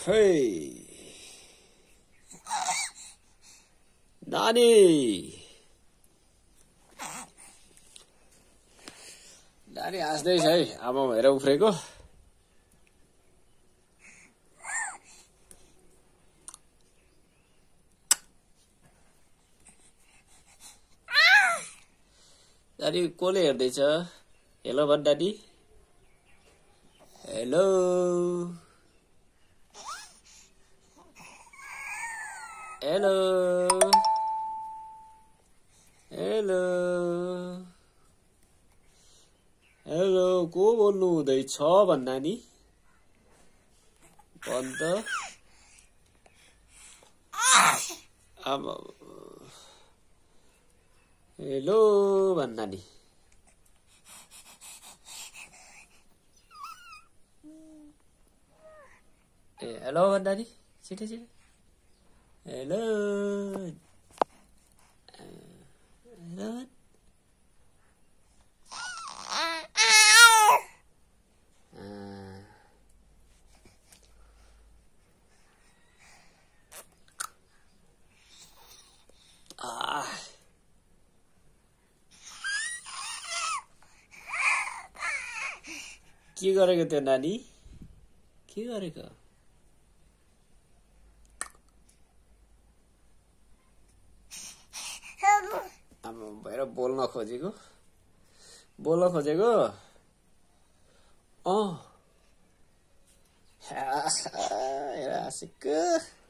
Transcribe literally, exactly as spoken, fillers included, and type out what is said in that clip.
Hey, नानी नानी हाँस्दैछ है आमा भएर उफ्रेको नानी कोले हेर्दैछ हेलो भन् नानी हेलो हेलो हेलो हेलो को बोल्नु हुँदैछ भन् नानी भन् त आमा हेलो भन् नानी ए हेलो भन् नानी छिटो छिटो हेलो हेलो के गरेको त्यो नानी के गरेको आमा भएर बोल्न खोजेको बोल्न खोजेको अँ हाँसेको